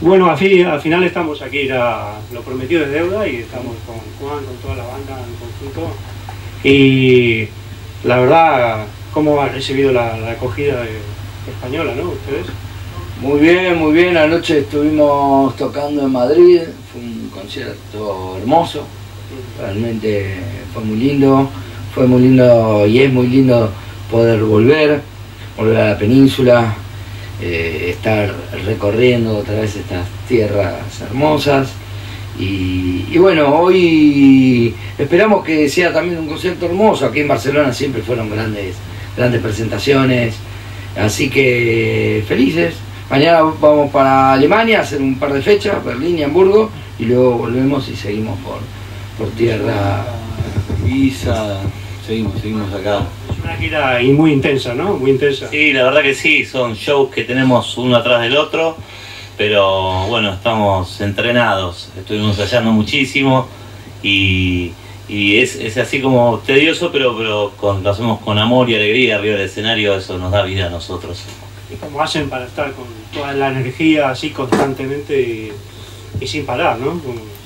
Bueno, al final estamos aquí, lo prometido es deuda, y estamos con Juan, con toda la banda en conjunto. Y la verdad, ¿cómo han recibido la acogida española, ¿no? ¿Ustedes? Muy bien, muy bien. Anoche estuvimos tocando en Madrid, fue un concierto hermoso, realmente fue muy lindo y es muy lindo poder volver a la península, estar recorriendo otra vez estas tierras hermosas. Y bueno, hoy esperamos que sea también un concierto hermoso. Aquí en Barcelona siempre fueron grandes presentaciones, así que felices. Mañana vamos para Alemania a hacer un par de fechas, Berlín y Hamburgo, y luego volvemos y seguimos por tierra. Ibiza, seguimos acá. Es una gira muy intensa, ¿no? Muy intensa. Sí, la verdad que sí, son shows que tenemos uno atrás del otro, pero bueno, estamos entrenados, estuvimos ensayando muchísimo y es así como tedioso, pero lo hacemos con amor y alegría arriba del escenario, eso nos da vida a nosotros. ¿Y cómo hacen para estar con toda la energía así constantemente y sin parar, ¿no?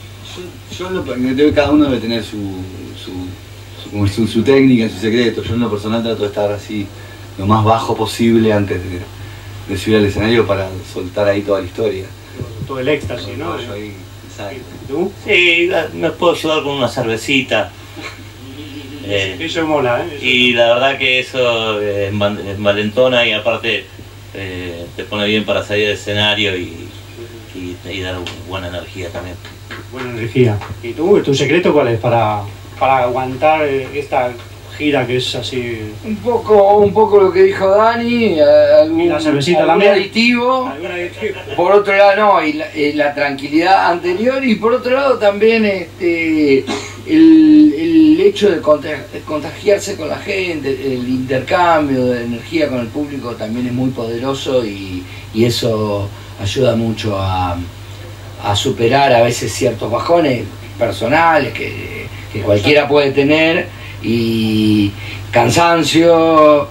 Cada uno debe tener su técnica, su secreto. Yo en lo personal trato de estar así lo más bajo posible antes de subir al escenario para soltar ahí toda la historia. Todo el éxtasis, ¿no? Ahí, ¿Tú? Sí, me puedo ayudar con una cervecita. Eso mola, ¿eh? Y la verdad que eso envalentona y aparte te pone bien para salir del escenario y dar buena energía también. Buena energía. ¿Y tú? ¿Tu secreto cuál es para aguantar esta gira que es así? Un poco lo que dijo Dani, ¿Y la cervecita algún también? aditivo. Por otro lado, no, y la tranquilidad anterior, y por otro lado también el hecho de contagiarse con la gente, el intercambio de energía con el público también es muy poderoso, y eso ayuda mucho a superar a veces ciertos bajones personales que cualquiera puede tener, y cansancio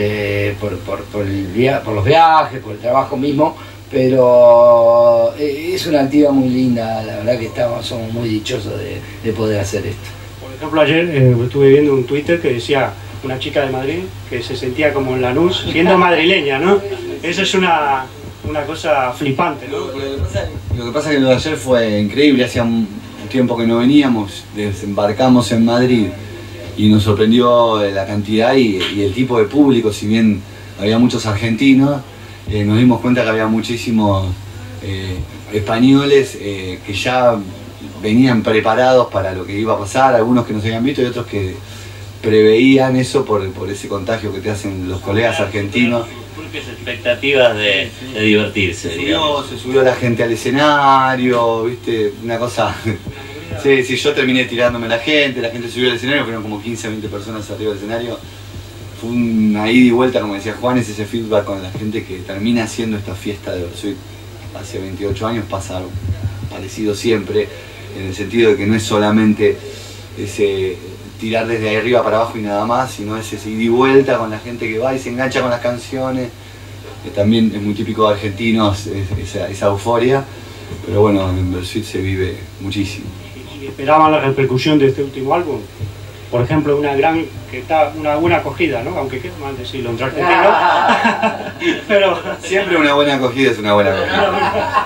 por los viajes, por el trabajo mismo, pero es una actividad muy linda. La verdad que somos muy dichosos de poder hacer esto. Por ejemplo, ayer estuve viendo un Twitter que decía una chica de Madrid que se sentía como en Lanús siendo madrileña, ¿no? Eso es una cosa flipante, ¿no? Lo que pasa es que lo de ayer fue increíble. Hacía un tiempo que no veníamos, desembarcamos en Madrid y nos sorprendió la cantidad y el tipo de público. Si bien había muchos argentinos, nos dimos cuenta que había muchísimos españoles que ya venían preparados para lo que iba a pasar, algunos que nos habían visto y otros que preveían eso por ese contagio que te hacen los colegas argentinos. Propias expectativas de divertirse, digamos. Se subió la gente al escenario, viste, una cosa. Sí, yo terminé tirándome la gente subió al escenario, fueron como 15 o 20 personas arriba del escenario. Fue una ida y vuelta, como decía Juan, es ese feedback con la gente que termina haciendo esta fiesta de Versuit. Hace 28 años pasa algo parecido siempre, en el sentido de que no es solamente ese tirar desde ahí arriba para abajo y nada más, sino ese ida y vuelta con la gente que va y se engancha con las canciones. También es muy típico de argentinos esa euforia, pero bueno, en Versuit se vive muchísimo. ¿Y esperaban la repercusión de este último álbum? Por ejemplo, una buena acogida, ¿no? Aunque queda mal decirlo entre argentinos. Pero siempre una buena acogida es una buena acogida.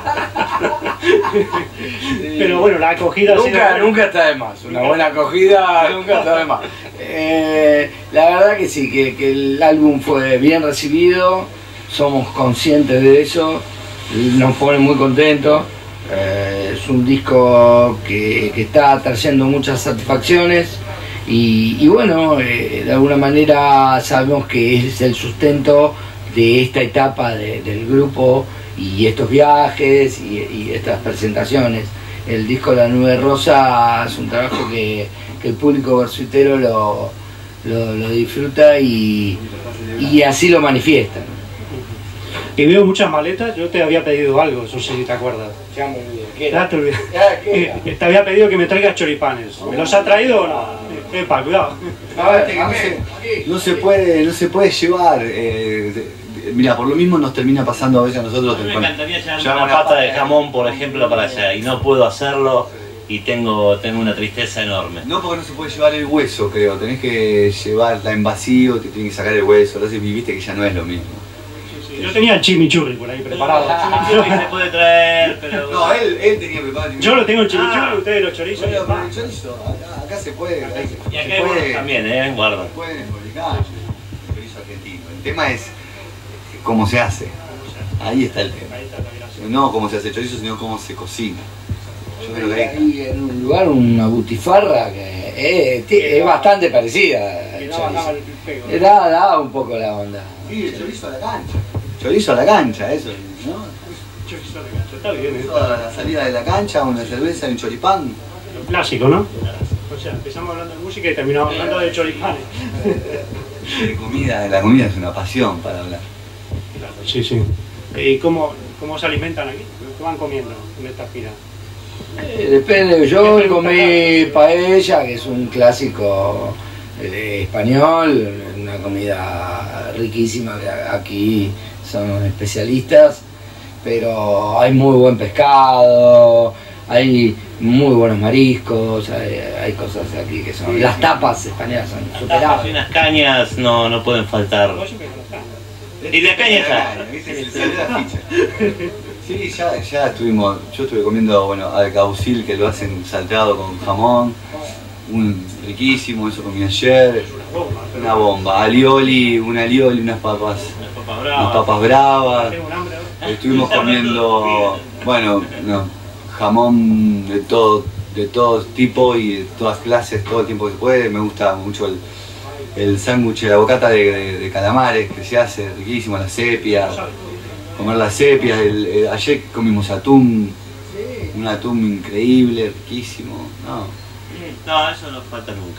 Pero bueno, la acogida nunca está de más. Una buena acogida nunca está de más. La verdad que sí, que el álbum fue bien recibido, somos conscientes de eso, nos pone muy contentos. Es un disco que está trayendo muchas satisfacciones. Y bueno, de alguna manera sabemos que es el sustento de esta etapa del grupo y estos viajes y estas presentaciones. El disco La Nube Rosa es un trabajo que el público versuitero lo disfruta y así lo manifiesta. Y veo muchas maletas. Yo te había pedido algo, no sé si te acuerdas. Ya me olvidé. ¿Qué era? Te había pedido que me traigas choripanes. ¿Me los ha traído o no? Epa, cuidado. No se puede llevar. mira, por lo mismo nos termina pasando a veces a nosotros. A mí me encantaría llevar llevamos una pata de jamón, por ejemplo, para allá, y no puedo hacerlo, y tengo una tristeza enorme. No, porque no se puede llevar el hueso, creo. Tenés que llevarla en vacío, te tienen que sacar el hueso. Entonces viste que ya no es lo mismo. Yo tenía el chimichurri por ahí preparado. Chimichurri se puede traer, pero... No, él tenía preparado el Yo lo tengo el chimichurri, ustedes los chorizos. Bueno, pero el chorizo, acá se puede. Y acá hay buenos también, guarda. Se pueden fabricar el chorizo argentino. El tema es cómo se hace. Ahí está el tema. No cómo se hace el chorizo, sino cómo se cocina. Yo creo que Hay en un lugar una butifarra que es bastante parecida al chorizo. Da un poco la onda. sí, el chorizo a la cancha. Chorizo a la cancha, eso, ¿no? Chorizo de cancha, está bien. Toda la salida de la cancha, una cerveza y un choripán. Lo clásico, ¿no? O sea, empezamos hablando de música y terminamos hablando de choripanes. La comida es una pasión para hablar. Sí, sí. ¿Y cómo se alimentan aquí? ¿Qué van comiendo en esta gira? Depende, yo comí paella, que es un clásico español, una comida riquísima que aquí son especialistas, pero hay muy buen pescado, hay muy buenos mariscos, hay cosas aquí que son... Las tapas españolas son Tapas y superables. unas cañas no pueden faltar. Y la caña está. Sí, ya estuvimos, yo estuve comiendo, bueno, alcaucil que lo hacen salteado con jamón, riquísimo, eso comí ayer, una bomba, alioli, unas papas bravas, estuvimos comiendo, bueno, no, jamón de todo tipo y de todas clases, todo el tiempo que se puede. Me gusta mucho el sándwich de la bocata de calamares que se hace, riquísimo, la sepia, comer las sepias. Ayer comimos atún, un atún increíble, riquísimo. No, eso no falta nunca.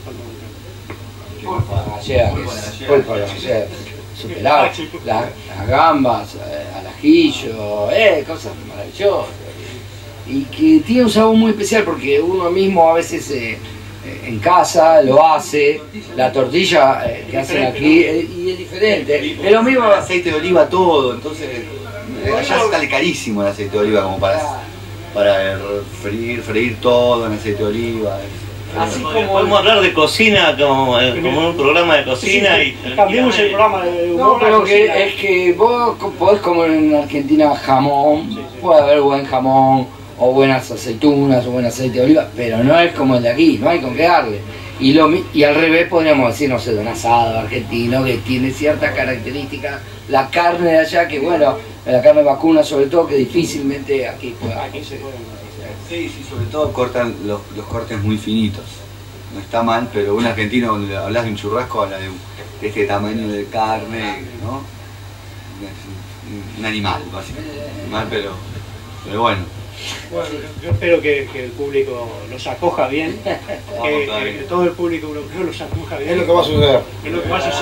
Pulpa gallega, superable, las gambas, al ajillo, cosas maravillosas. Y que tiene un sabor muy especial porque uno mismo a veces en casa lo hace, la tortilla que hacen aquí y es diferente. Es lo mismo. Aceite de oliva todo, entonces allá sale carísimo el aceite de oliva como para freír todo en aceite de oliva. Así como podemos hablar de cocina como un programa de cocina y cambiemos el programa de humor. No, pero es que vos podés comer en Argentina jamón, puede haber buen jamón, o buenas aceitunas, o buen aceite de oliva, pero no es como el de aquí, no hay con qué darle. Y al revés podríamos decir, no sé, de un asado argentino que tiene ciertas características, la carne de allá, que bueno, la carne vacuna sobre todo, que difícilmente aquí puede. Sí, sobre todo cortan los cortes muy finitos. No está mal, pero un argentino, cuando hablas de un churrasco, habla de este tamaño de carne, ¿no? Un animal, básicamente. Animal, pero bueno. Bueno, yo espero que el público los acoja bien, que todo el público europeo los acoja bien. Es lo que va a suceder. Es lo que va a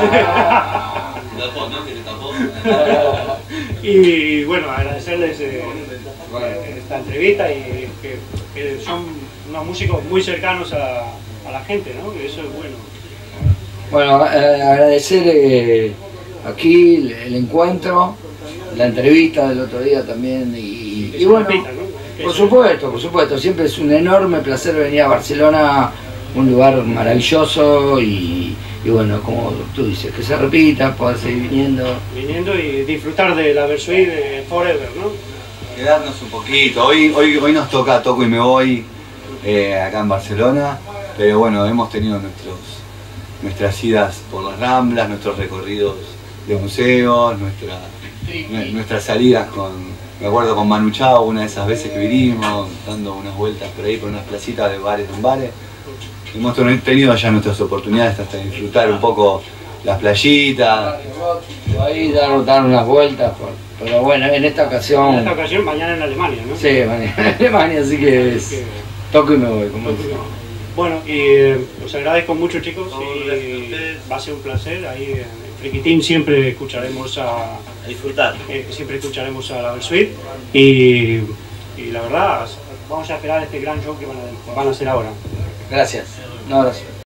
suceder. Y bueno, agradecerles esta entrevista y que son unos músicos muy cercanos a la gente, ¿no? Que eso es bueno. Bueno, agradecer aquí el encuentro, la entrevista del otro día también y bueno, por supuesto, siempre es un enorme placer venir a Barcelona, un lugar maravilloso y bueno, como tú dices, que se repita, poder seguir viniendo y disfrutar de la Versuit de Forever, ¿no? Quedarnos un poquito, hoy nos toca Toco y Me Voy acá en Barcelona, pero bueno, hemos tenido nuestras idas por las Ramblas, nuestros recorridos de museos, nuestras salidas me acuerdo con Manu Chao, una de esas veces que vinimos, dando unas vueltas por ahí, por unas placitas de bares en bares. Hemos tenido ya nuestras oportunidades hasta disfrutar un poco las playitas. Ahí dar unas vueltas, pero bueno, en esta ocasión... mañana en Alemania, ¿no? Sí, mañana en Alemania, así que toco y me voy. Bueno, y os agradezco mucho, chicos, y va a ser un placer. Ahí en Friquitín siempre escucharemos a disfrutar. Siempre escucharemos a la Versuit y la verdad, vamos a esperar este gran show que van a hacer ahora. Gracias. Un abrazo.